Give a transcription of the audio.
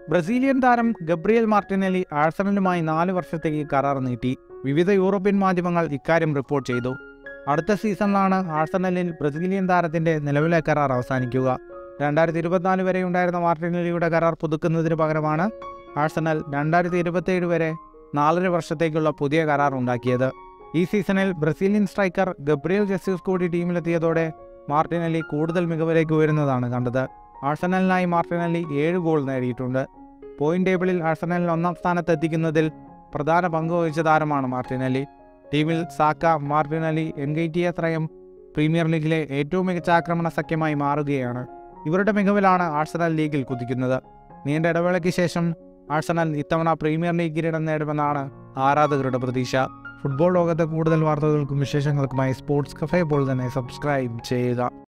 Brazilian താരം Gabriel Martinelli ആഴ്സണലുമായി 4 വർഷത്തേക്ക് കരാർ നീട്ടി. വിവിധ യൂറോപ്യൻ മാധ്യമങ്ങൾ ഇക്കാര്യം റിപ്പോർട്ട് ചെയ്തു. അടുത്ത സീസണിലാണ് ആഴ്സണലിൽ ബ്രസീലിയൻ താരത്തിന്റെ നിലവിലെ കരാർ അവസാനിക്കുക. 2024 വരെ ഉണ്ടായിരുന്ന മാർട്ടിനെല്ലിയുടെ കരാർ പുതുക്കുന്നതിന് പകരമാണ് ആഴ്സണൽ 2027 വരെ 4 വർഷത്തേക്കുള്ള പുതിയ കരാർ ഉണ്ടാക്കിയത്. ഈ സീസണിൽ ബ്രസീലിയൻ സ്ട്രൈക്കർ ഗബ്രിയൽ ജെസൂസ് കൂടി ടീമിലെത്തിയതോടെ മാർട്ടിനെല്ലി കൂടുതൽ മികവിലേക്ക് ഉയരുന്നതാണ് കണ്ടത്. ആഴ്സണലിനായി മാർട്ടിനെല്ലി 7 ഗോൾ നേടിയിട്ടുണ്ട്. പോയിന്റ് ടേബിളിൽ ആഴ്സണലിൽ 1ാം സ്ഥാനത്തെത്തിക്കുന്നതിൽ പ്രധാന പങ്ക് വഹിച്ച താരമാണ് മാർട്ടിനെല്ലി. ടീമിൽ സാക്ക, മാർട്ടിനെല്ലി, എൻഗൈറ്റിയ ത്രയം പ്രീമിയർ ലീഗിലെ ഏറ്റവും മികച്ച ആക്രമണ സഖ്യമായി മാറുകയാണ്. ഇവരുടെ മികവിലാണ് ആഴ്സണൽ ലീഗിൽ കുതിക്കുന്നത്. നീണ്ട ഇടവേളയ്ക്ക് ശേഷം ആഴ്സണൽ ഇത്തവണ പ്രീമിയർ ലീഗ് കിരീടം നേടുമെന്നാണ് ആരാധകരുടെ പ്രതീക്ഷ. ഫുട്ബോൾ ലോകത്തെ കൂടുതൽ വാർത്തകൾക്കും വിശേഷങ്ങൾക്കുമായി സ്പോർട്സ് കഫേ ഇപ്പോൾ തന്നെ സബ്സ്ക്രൈബ് ചെയ്യുക.